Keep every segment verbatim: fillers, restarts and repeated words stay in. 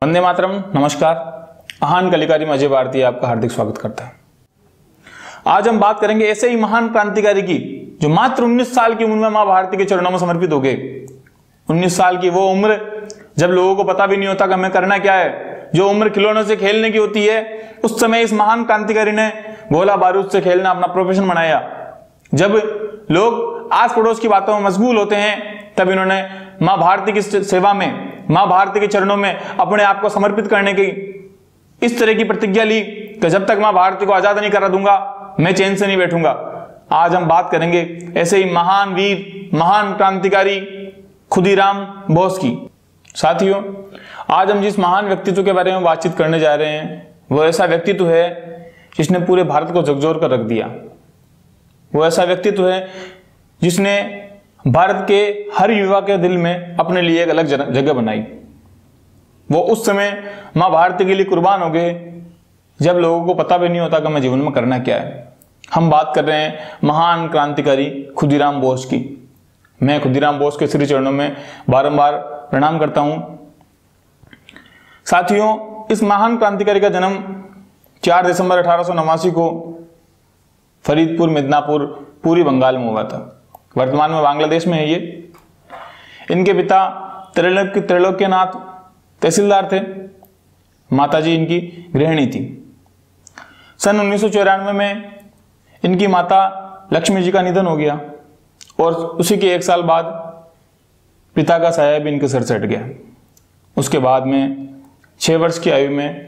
वंदे मातरम। नमस्कार। महान कलिकारी में अजय भारती आपका हार्दिक स्वागत करता है। आज हम बात करेंगे ऐसे ही महान क्रांतिकारी की जो मात्र उन्नीस साल की उम्र में मां भारती के चरणों में समर्पित हो गए। उन्नीस साल की वो उम्र जब लोगों को पता भी नहीं होता कि हमें करना क्या है, जो उम्र खिलौनों से खेलने की होती है, उस समय इस महान क्रांतिकारी ने गोला बारूद से खेलना अपना प्रोफेशन बनाया। जब लोग आस पड़ोस की बातों में मशगूल होते हैं, तब इन्होंने मां भारती की सेवा में, मां भारती के चरणों में अपने आप को समर्पित करने की इस तरह की प्रतिज्ञा ली कि जब तक मां भारती को आजाद नहीं करा दूंगा मैं चैन से नहीं बैठूंगा। आज हम बात करेंगे ऐसे ही महान वीर, महान क्रांतिकारी खुदीराम बोस की। साथियों, आज हम जिस महान व्यक्तित्व के बारे में बातचीत करने जा रहे हैं वो ऐसा व्यक्तित्व है जिसने पूरे भारत को झकझोर कर रख दिया। वो ऐसा व्यक्तित्व है जिसने भारत के हर युवा के दिल में अपने लिए एक अलग जगह बनाई। वो उस समय मां भारती के लिए कुर्बान हो गए जब लोगों को पता भी नहीं होता कि हमें जीवन में करना क्या है। हम बात कर रहे हैं महान क्रांतिकारी खुदीराम बोस की। मैं खुदीराम बोस के श्री चरणों में बारंबार प्रणाम करता हूं। साथियों, इस महान क्रांतिकारी का जन्म चार दिसंबर अठारह सौ नवासी को फरीदपुर मिदनापुर पूरी बंगाल में हुआ था। वर्तमान में बांग्लादेश में है ये। इनके पिता त्रैलोक्य त्रैलोक्यनाथ तहसीलदार थे। माताजी इनकी गृहिणी थी। सन उन्नीस सौ चौरानवे में इनकी माता लक्ष्मी जी का निधन हो गया और उसी के एक साल बाद पिता का साया भी इनके सर से हट गया। उसके बाद में छह वर्ष की आयु में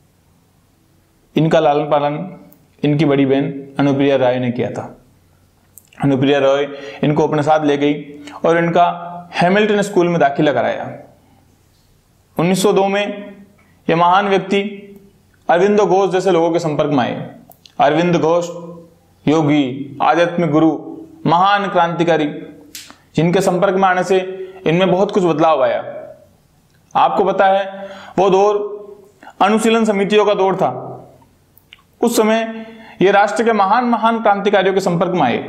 इनका लालन पालन इनकी बड़ी बहन अनुप्रिया राय ने किया था। अनुप्रिया रॉय इनको अपने साथ ले गई और इनका हैमिल्टन स्कूल में दाखिला कराया। उन्नीस सौ दो में यह महान व्यक्ति अरविंदो घोष जैसे लोगों के संपर्क में आए। अरविंद घोष योगी, आध्यात्मिक गुरु, महान क्रांतिकारी, जिनके संपर्क में आने से इनमें बहुत कुछ बदलाव आया। आपको पता है वो दौर अनुशीलन समितियों का दौर था। उस समय ये राष्ट्र के महान महान क्रांतिकारियों के संपर्क में आए।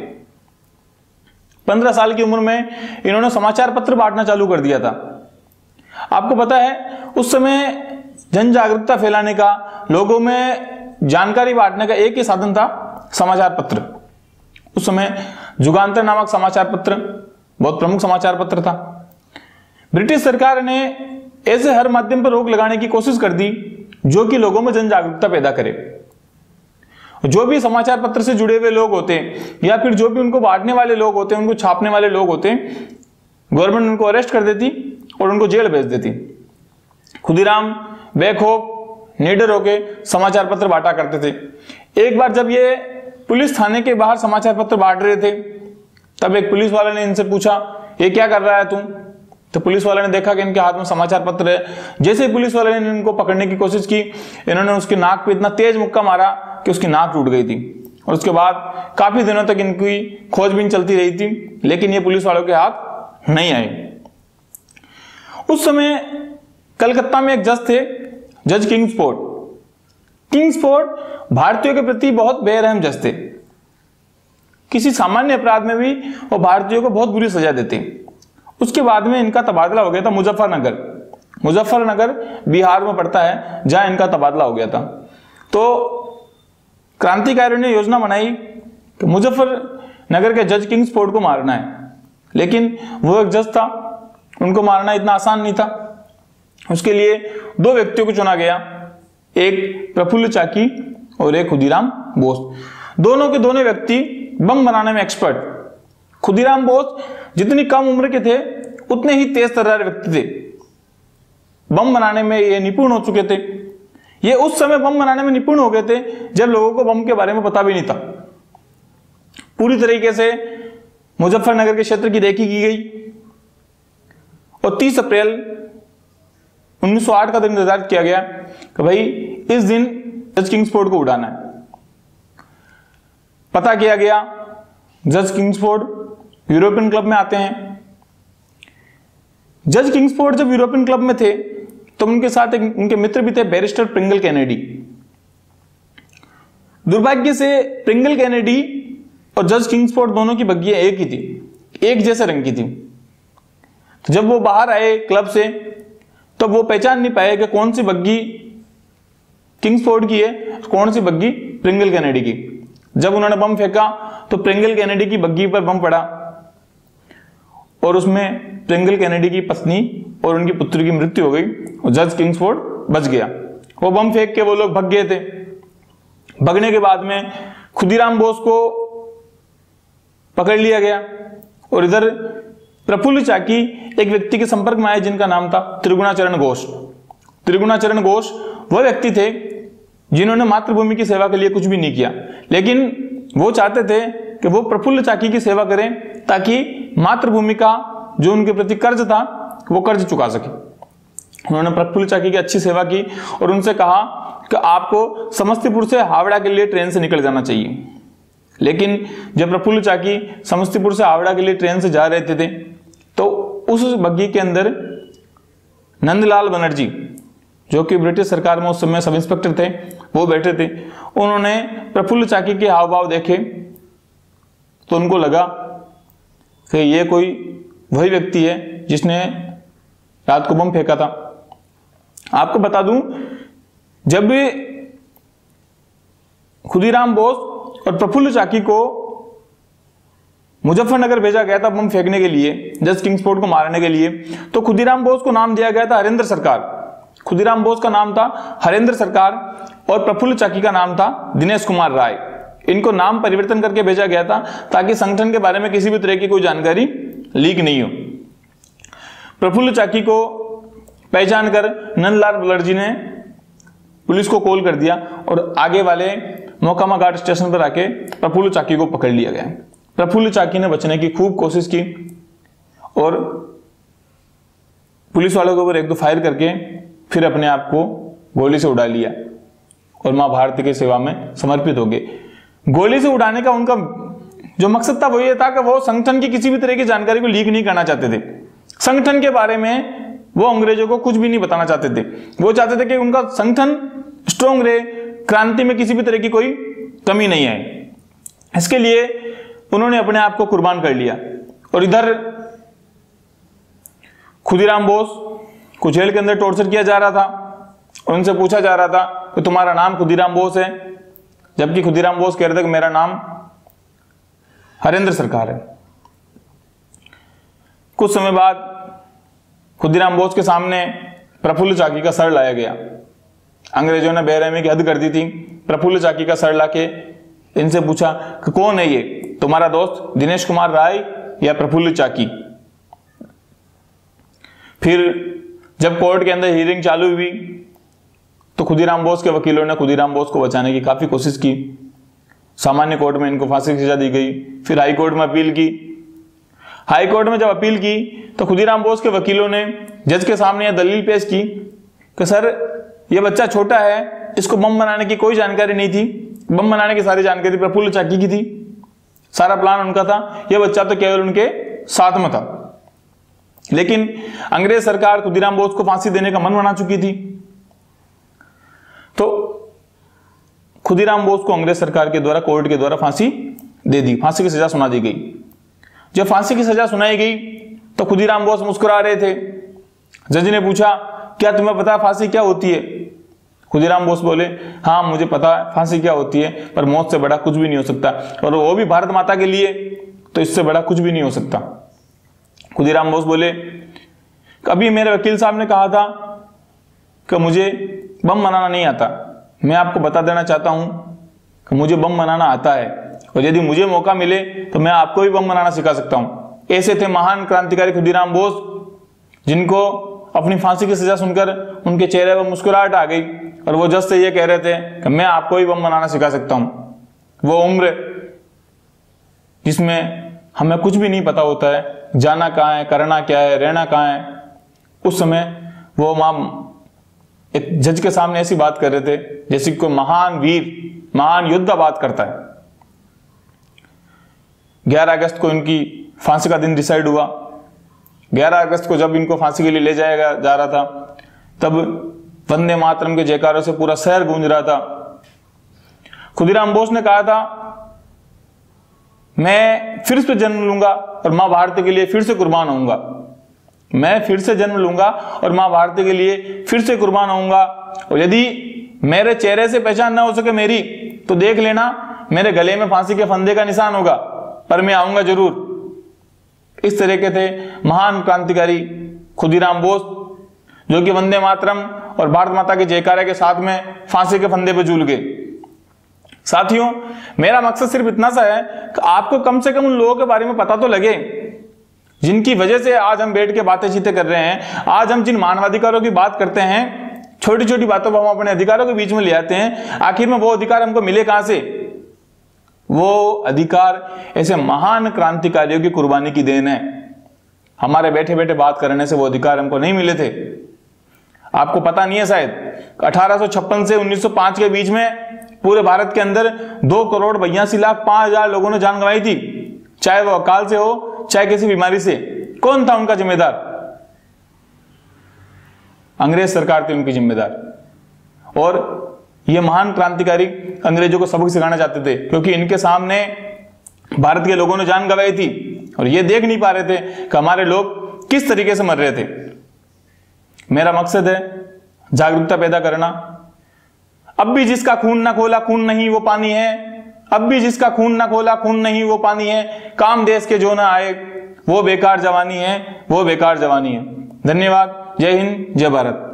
पंद्रह साल की उम्र में इन्होंने समाचार पत्र बांटना चालू कर दिया था। आपको पता है उस समय जन जागरूकता फैलाने का, लोगों में जानकारी बांटने का एक ही साधन था, समाचार पत्र। उस समय जुगांतर नामक समाचार पत्र बहुत प्रमुख समाचार पत्र था। ब्रिटिश सरकार ने ऐसे हर माध्यम पर रोक लगाने की कोशिश कर दी जो कि लोगों में जन जागरूकता पैदा करे। जो भी समाचार पत्र से जुड़े हुए लोग होते या फिर जो भी उनको बांटने वाले लोग होते, उनको छापने वाले लोग होते, गवर्नमेंट उनको अरेस्ट कर देती और उनको जेल भेज देती। खुदीराम बेखौफ निडर होके समाचार पत्र बांटा करते थे। एक बार जब ये पुलिस थाने के बाहर समाचार पत्र बांट रहे थे, तब एक पुलिस वाले ने इनसे पूछा, ये क्या कर रहा है तुम? तो पुलिस वाले ने देखा कि इनके हाथ में समाचार पत्र है। जैसे ही पुलिस वाले ने इनको पकड़ने की कोशिश की, इन्होंने उसकी नाक पे इतना तेज मुक्का मारा कि उसकी नाक टूट गई थी। और उसके बाद काफी दिनों तक इनकी खोजबीन चलती रही थी, लेकिन ये पुलिस वालों के हाथ नहीं आए। उस समय कलकत्ता में एक जज थे, जज किंग्सफोर्ड। किंग्सफोर्ड भारतीयों के प्रति बहुत बेरहम जज थे। किसी सामान्य अपराध में भी वो भारतीयों को बहुत बुरी सजा देते। उसके बाद में इनका तबादला हो गया था मुजफ्फरनगर। मुजफ्फरनगर बिहार में पड़ता है, जहां इनका तबादला हो गया था। तो क्रांतिकारियों ने योजना बनाई कि मुजफ्फरनगर के जज किंग्सफोर्ड को मारना है, लेकिन वो एक जज था, उनको मारना इतना आसान नहीं था। उसके लिए दो व्यक्तियों को चुना गया, एक प्रफुल्ल चाकी और एक खुदीराम बोस। दोनों के दोनों व्यक्ति बम बनाने में एक्सपर्ट। खुदीराम बोस जितनी कम उम्र के थे उतने ही तेज तर्रार व्यक्ति थे। बम बनाने में ये निपुण हो चुके थे। ये उस समय बम बनाने में निपुण हो गए थे जब लोगों को बम के बारे में पता भी नहीं था। पूरी तरीके से मुजफ्फरनगर के क्षेत्र की रेकी की गई और तीस अप्रैल उन्नीस सौ आठ का दिन निर्धारित किया गया कि भाई इस दिन जज किंग्सफोर्ड को उड़ाना है। पता किया गया, जज किंग्सफोर्ड यूरोपियन क्लब में आते हैं। जज किंग्सफोर्ड जब यूरोपियन क्लब में थे तो उनके साथ एक उनके मित्र भी थे, बैरिस्टर प्रिंगल कैनेडी। दुर्भाग्य से प्रिंगल कैनेडी और जज किंग्सफोर्ड दोनों की बग्गियां एक ही थी, एक जैसे रंग की थी। तो जब वो बाहर आए क्लब से तो वो पहचान नहीं पाए कि कौन सी बग्घी किंग्सफोर्ड की है, कौन सी बग्घी प्रिंगल कैनेडी की। जब उन्होंने बम फेंका तो प्रिंगल कैनेडी की बग्घी पर बम पड़ा और उसमें प्रिंगल कैनेडी की पत्नी और उनकी पुत्री की मृत्यु हो गई और जज किंग्सफोर्ड बच गया। वो बम फेंक के वो लोग भाग गए थे। भगने के बाद में खुदीराम बोस को पकड़ लिया गया और इधर प्रफुल्ल चाकी एक व्यक्ति के संपर्क में आए जिनका नाम था त्रिगुणाचरण घोष। त्रिगुणाचरण घोष वह व्यक्ति थे जिन्होंने मातृभूमि की सेवा के लिए कुछ भी नहीं किया, लेकिन वो चाहते थे कि वो प्रफुल्ल चाकी की सेवा करें ताकि मातृभूमि का जो उनके प्रति कर्ज था वो कर्ज चुका सके। उन्होंने प्रफुल्ल चाकी की अच्छी सेवा की और उनसे कहा कि आपको समस्तीपुर से हावड़ा के लिए ट्रेन से निकल जाना चाहिए। लेकिन जब प्रफुल्ल चाकी समस्तीपुर से हावड़ा के लिए ट्रेन से जा रहे थे तो उस बग्घी के अंदर नंदलाल बनर्जी, जो कि ब्रिटिश सरकार में उस समय सब इंस्पेक्टर थे, वो बैठे थे। उन्होंने प्रफुल्ल चाकी के हाव भाव देखे तो उनको लगा कि ये कोई वही व्यक्ति है जिसने रात को बम फेंका था। आपको बता दूं, जब भी खुदीराम बोस और प्रफुल्ल चाकी को मुजफ्फरनगर भेजा गया था बम फेंकने के लिए, जज किंग्सफोर्ड को मारने के लिए, तो खुदीराम बोस को नाम दिया गया था हरेंद्र सरकार। खुदीराम बोस का नाम था हरेंद्र सरकार और प्रफुल्ल चाकी का नाम था दिनेश कुमार राय। इनको नाम परिवर्तन करके भेजा गया था ताकि संगठन के बारे में किसी भी तरह की कोई जानकारी लीक नहीं हो। प्रफुल्ल चाकी को पहचान कर नंदलाल बनर्जी ने पुलिस को कॉल कर दिया और आगे वाले मोकामा घाट स्टेशन पर आके प्रफुल्ल चाकी को पकड़ लिया गया। प्रफुल्ल चाकी ने बचने की खूब कोशिश की और पुलिस वालों के ऊपर एक दो फायर करके फिर अपने आप को गोली से उड़ा लिया और मां भारती की सेवा में समर्पित हो गए। गोली से उड़ाने का उनका जो मकसद था वो ये था कि वो संगठन की किसी भी तरह की जानकारी को लीक नहीं करना चाहते थे। संगठन के बारे में वो अंग्रेजों को कुछ भी नहीं बताना चाहते थे। वो चाहते थे कि उनका संगठन स्ट्रॉन्ग रहे, क्रांति में किसी भी तरह की कोई कमी नहीं आए। इसके लिए उन्होंने अपने आप को कुर्बान कर लिया। और इधर खुदीराम बोस को जेल के अंदर टॉर्चर किया जा रहा था और उनसे पूछा जा रहा था कि तुम्हारा नाम खुदीराम बोस है, जबकि खुदीराम बोस कह रहे थे कि मेरा नाम हरेंद्र सरकार है। कुछ समय बाद खुदीराम बोस के सामने प्रफुल्ल चाकी का सर लाया गया। अंग्रेजों ने बेरहमी की हद कर दी थी। प्रफुल्ल चाकी का सर लाके इनसे पूछा कि कौन है ये, तुम्हारा दोस्त दिनेश कुमार राय या प्रफुल्ल चाकी। फिर जब कोर्ट के अंदर हियरिंग चालू हुई तो खुदीराम बोस के वकीलों ने खुदीराम बोस को बचाने की काफी कोशिश की। सामान्य कोर्ट में इनको फांसी की सजा दी गई। फिर हाई कोर्ट में अपील की। हाई कोर्ट में जब अपील की तो खुदीराम बोस के वकीलों ने जज के सामने यह दलील पेश की कि सर ये बच्चा छोटा है, इसको बम बनाने की कोई जानकारी नहीं थी। बम बनाने की सारी जानकारी प्रफुल्ल चाकी की थी, सारा प्लान उनका था, यह बच्चा तो केवल उनके साथ में था। लेकिन अंग्रेज सरकार खुदीराम बोस को फांसी देने का मन बना चुकी थी। तो खुदीराम बोस को अंग्रेज सरकार के द्वारा, कोर्ट के द्वारा फांसी दे दी, फांसी की सजा सुना दी गई। जब फांसी की सजा सुनाई गई तो खुदीराम बोस मुस्कुरा रहे थे। जज ने पूछा क्या तुम्हें पता है फांसी क्या होती है? खुदीराम बोस बोले हाँ मुझे पता है फांसी क्या होती है, पर मौत से बड़ा कुछ भी नहीं हो सकता, और वो भी भारत माता के लिए, तो इससे बड़ा कुछ भी नहीं हो सकता। खुदीराम बोस बोले अभी मेरे वकील साहब ने कहा था कि मुझे बम बनाना नहीं आता। मैं आपको बता देना चाहता हूं कि मुझे बम बनाना आता है और यदि मुझे मौका मिले तो मैं आपको भी बम बनाना सिखा सकता हूं। ऐसे थे महान क्रांतिकारी खुदीराम बोस, जिनको अपनी फांसी की सजा सुनकर उनके चेहरे पर मुस्कुराहट आ गई और वो जज से ये कह रहे थे कि मैं आपको भी बम बनाना सिखा सकता हूं। वो उम्र जिसमें हमें कुछ भी नहीं पता होता है, जाना कहाँ है, करना क्या है, रहना कहाँ है, उस समय वो मां एक जज के सामने ऐसी बात कर रहे थे जैसे कोई महान वीर, महान योद्धा बात करता है। ग्यारह अगस्त को इनकी फांसी का दिन डिसाइड हुआ। ग्यारह अगस्त को जब इनको फांसी के लिए ले जाया जा रहा था तब वंदे मातरम के जयकारों से पूरा शहर गूंज रहा था। खुदीराम बोस ने कहा था मैं फिर से जन्म लूंगा और मां भारती के लिए फिर से कुर्बान होऊंगा। मैं फिर से जन्म लूंगा और मां भारती के लिए फिर से कुर्बान होऊंगा, और यदि मेरे चेहरे से पहचान ना हो सके मेरी, तो देख लेना मेरे गले में फांसी के फंदे का निशान होगा, पर मैं आऊंगा जरूर। इस तरह के थे महान क्रांतिकारी खुदीराम बोस, जो कि वंदे मातरम और भारत माता के जयकारे के साथ में फांसी के फंदे पर झूल गए। साथियों, मेरा मकसद सिर्फ इतना सा है कि आपको कम से कम उन लोगों के बारे में पता तो लगे जिनकी वजह से आज हम बैठ के बातें चीतें कर रहे हैं। आज हम जिन मानवाधिकारों की बात करते हैं, छोटी छोटी बातों पर हम अपने अधिकारों के बीच में ले आते हैं, आखिर में वो अधिकार हमको मिले कहां से? वो अधिकार ऐसे महान क्रांतिकारियों की कुर्बानी की देन है। हमारे बैठे बैठे बात करने से वो अधिकार हमको नहीं मिले थे। आपको पता नहीं है शायद, अठारह सौ छप्पन से उन्नीस सौ पाँच के बीच में पूरे भारत के अंदर दो करोड़ बयासी लाख पांच हजार लोगों ने जान गंवाई थी, चाहे वो अकाल से हो चाहे किसी बीमारी से। कौन था उनका जिम्मेदार? अंग्रेज सरकार थी उनकी जिम्मेदार। और ये महान क्रांतिकारी अंग्रेजों को सबक सिखाना चाहते थे, क्योंकि इनके सामने भारत के लोगों ने जान गंवाई थी और ये देख नहीं पा रहे थे कि हमारे लोग किस तरीके से मर रहे थे। मेरा मकसद है जागरूकता पैदा करना। अब भी जिसका खून ना खोला खून नहीं वो पानी है, अब भी जिसका खून ना खोला खून नहीं वो पानी है, काम देश के जो ना आए वो बेकार जवानी है, वो बेकार जवानी है। धन्यवाद। जय हिंद, जय भारत।